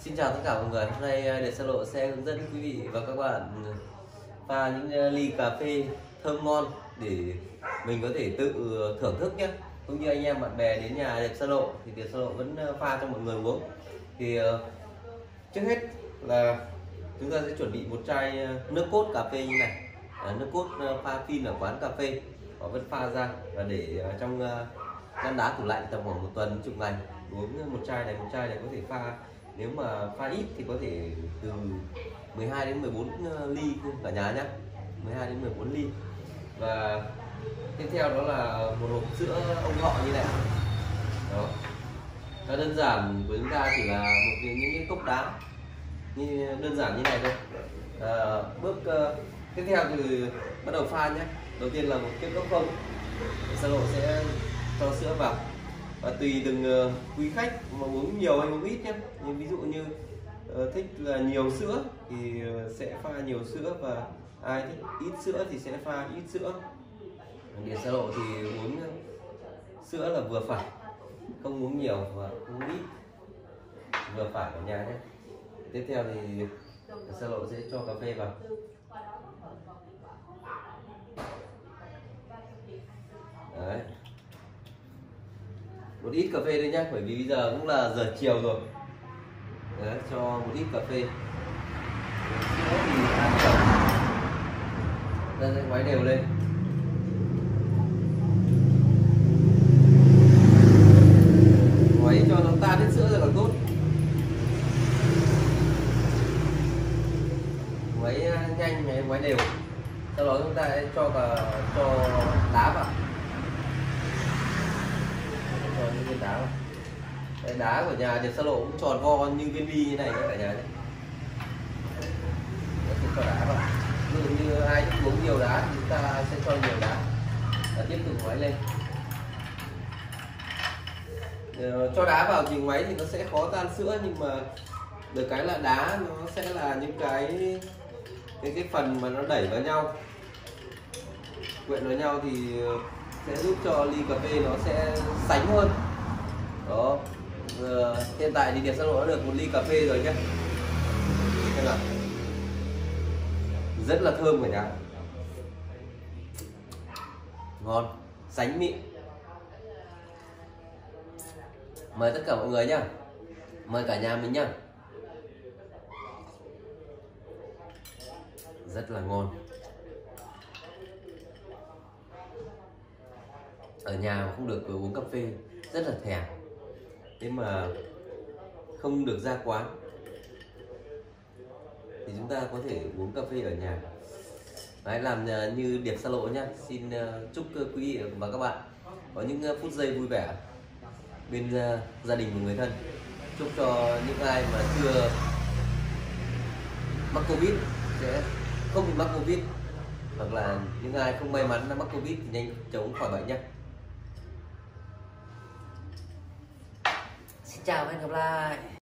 Xin chào tất cả mọi người. Hôm nay để Xa Lộ sẽ hướng dẫn quý vị và các bạn pha những ly cà phê thơm ngon để mình có thể tự thưởng thức nhé. Cũng như anh em bạn bè đến nhà đẹp Xa Lộ thì đẹp Xa Lộ vẫn pha cho mọi người uống. Thì trước hết là chúng ta sẽ chuẩn bị một chai nước cốt cà phê như này. Nước cốt pha phin ở quán cà phê họ vẫn pha ra và để trong ngăn đá tủ lạnh tầm khoảng 1 tuần chục ngày. Uống một chai này có thể pha, nếu mà pha ít thì có thể từ 12 đến 14 ly cả nhà nhé, 12 đến 14 ly. Và tiếp theo đó là một hộp sữa ông họ như này đó. Và đơn giản của chúng ta chỉ là những cái cốc đá như đơn giản như này thôi. Bước tiếp theo thì bắt đầu pha nhé. Đầu tiên là một kiếp gốc không, Xa Lộ sẽ cho sữa vào và tùy từng quý khách mà uống nhiều hay uống ít nhé. Nhưng ví dụ như thích là nhiều sữa thì sẽ pha nhiều sữa, và ai thích ít sữa thì sẽ pha ít sữa. Để Xa Lộ thì uống sữa là vừa phải, không uống nhiều và không uống ít, vừa phải ở nhà nhé. Tiếp theo thì Xa Lộ sẽ cho cà phê vào. Đấy, một ít cà phê thôi nhé, bởi vì bây giờ cũng là giờ chiều rồi. Đấy, cho một ít cà phê. Sữa thì ăn chậm, ta sẽ ngoái đều lên. Ngoái cho nó tan hết sữa ra càng tốt. Ngoái nhanh, ngoái đều. Sau đó chúng ta sẽ cho đá vào. Cho những viên đá vào. Cái đá của nhà đẹp Xa Lộ cũng tròn vo như viên bi như này nhé cả nhà nhé. Cho đá vào. Ví dụ như ai thích uống nhiều đá thì chúng ta sẽ cho nhiều đá và tiếp tục ngoái lên. Cho đá vào thì ngoáy thì nó sẽ khó tan sữa, nhưng mà được cái là đá nó sẽ là những cái phần mà nó đẩy vào nhau, quyện vào nhau thì sẽ giúp cho ly cà phê nó sẽ sánh hơn đó. Hiện tại thì đẹp Xa Lộ đã được một ly cà phê rồi nhé, xem nào, rất là thơm cả nhà, ngon, sánh mịn. Mời tất cả mọi người nhá, mời cả nhà mình nhá. Rất là ngon. Ở nhà không được uống cà phê rất là thèm, thế mà không được ra quán thì chúng ta có thể uống cà phê ở nhà. Đấy, làm như đẹp Xa Lộ nhá. Xin chúc quý vị và các bạn có những phút giây vui vẻ bên gia đình và người thân. Chúc cho những ai mà chưa mắc Covid sẽ không bị mắc Covid, hoặc là những ai không may mắn đã mắc Covid thì nhanh chóng khỏi bệnh nhé. Xin chào và hẹn gặp lại.